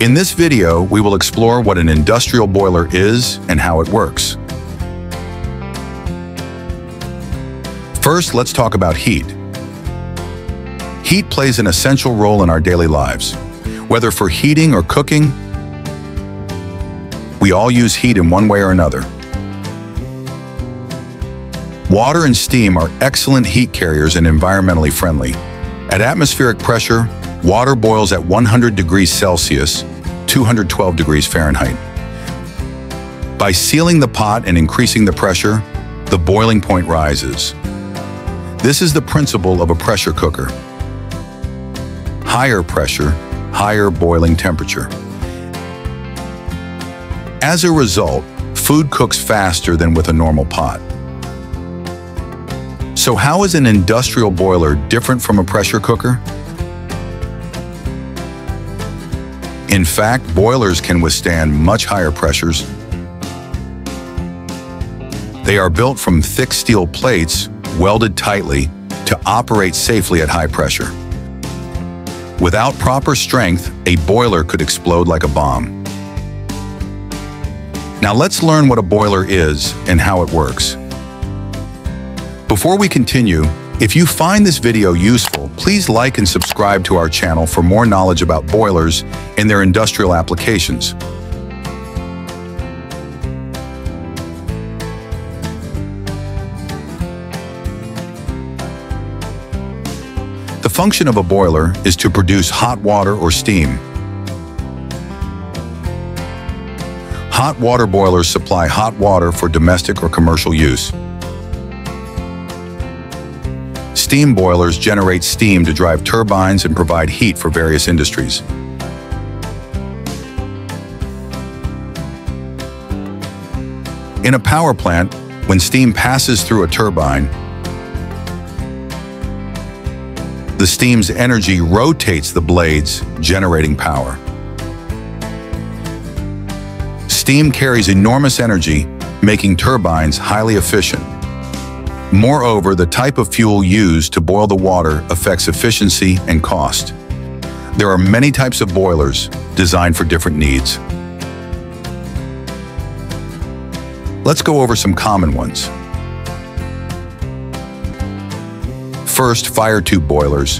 In this video, we will explore what an industrial boiler is and how it works. First, let's talk about heat. Heat plays an essential role in our daily lives. Whether for heating or cooking, we all use heat in one way or another. Water and steam are excellent heat carriers and environmentally friendly. At atmospheric pressure, water boils at 100 degrees Celsius, 212 degrees Fahrenheit. By sealing the pot and increasing the pressure, the boiling point rises. This is the principle of a pressure cooker. Higher pressure, higher boiling temperature. As a result, food cooks faster than with a normal pot. So how is an industrial boiler different from a pressure cooker? In fact, boilers can withstand much higher pressures. They are built from thick steel plates, welded tightly, to operate safely at high pressure. Without proper strength, a boiler could explode like a bomb. Now let's learn what a boiler is and how it works. Before we continue, if you find this video useful, please like and subscribe to our channel for more knowledge about boilers and their industrial applications. The function of a boiler is to produce hot water or steam. Hot water boilers supply hot water for domestic or commercial use. Steam boilers generate steam to drive turbines and provide heat for various industries. In a power plant, when steam passes through a turbine, the steam's energy rotates the blades, generating power. Steam carries enormous energy, making turbines highly efficient. Moreover, the type of fuel used to boil the water affects efficiency and cost. There are many types of boilers designed for different needs. Let's go over some common ones. First, fire tube boilers.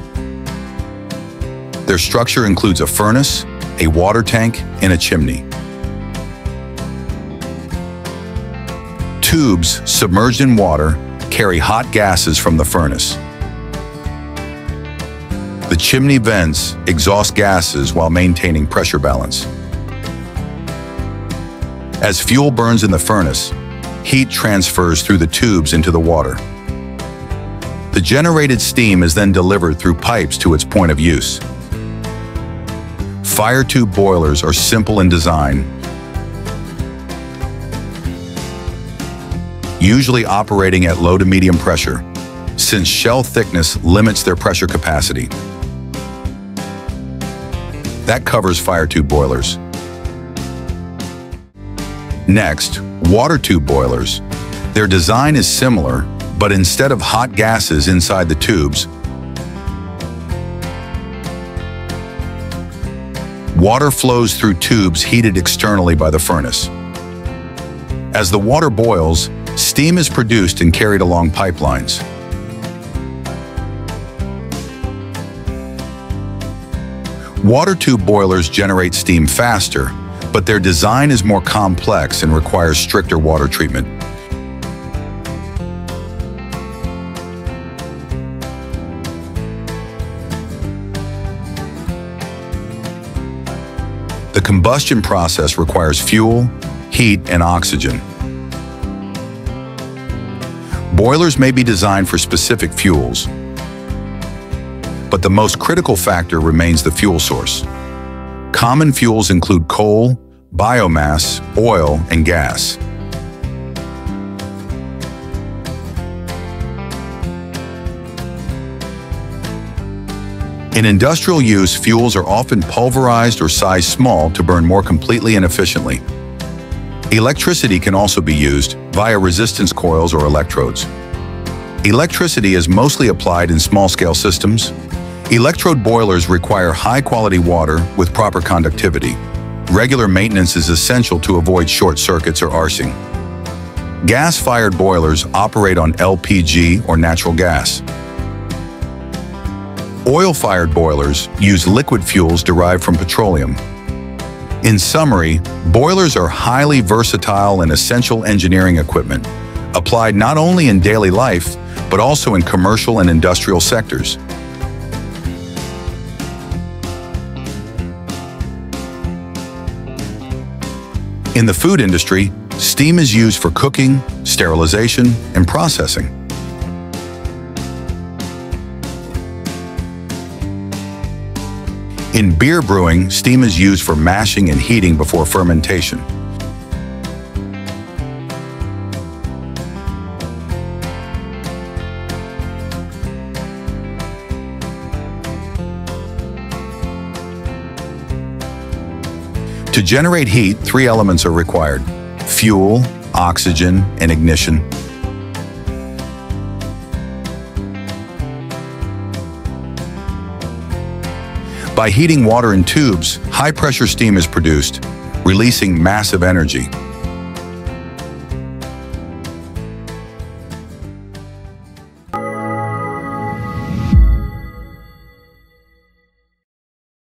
Their structure includes a furnace, a water tank, and a chimney. Tubes submerged in water carry hot gases from the furnace. The chimney vents exhaust gases while maintaining pressure balance. As fuel burns in the furnace, heat transfers through the tubes into the water. The generated steam is then delivered through pipes to its point of use. Fire tube boilers are simple in design, usually operating at low to medium pressure, since shell thickness limits their pressure capacity. That covers fire tube boilers. Next, water tube boilers. Their design is similar, but instead of hot gases inside the tubes, water flows through tubes heated externally by the furnace. As the water boils, steam is produced and carried along pipelines. Water tube boilers generate steam faster, but their design is more complex and requires stricter water treatment. The combustion process requires fuel, heat, and oxygen. Boilers may be designed for specific fuels, but the most critical factor remains the fuel source. Common fuels include coal, biomass, oil, and gas. In industrial use, fuels are often pulverized or sized small to burn more completely and efficiently. Electricity can also be used via resistance coils or electrodes. Electricity is mostly applied in small-scale systems. Electrode boilers require high-quality water with proper conductivity. Regular maintenance is essential to avoid short circuits or arcing. Gas-fired boilers operate on LPG or natural gas. Oil-fired boilers use liquid fuels derived from petroleum. In summary, boilers are highly versatile and essential engineering equipment, applied not only in daily life, but also in commercial and industrial sectors. In the food industry, steam is used for cooking, sterilization, and processing. In beer brewing, steam is used for mashing and heating before fermentation. To generate heat, three elements are required: fuel, oxygen, and ignition. By heating water in tubes, high-pressure steam is produced, releasing massive energy.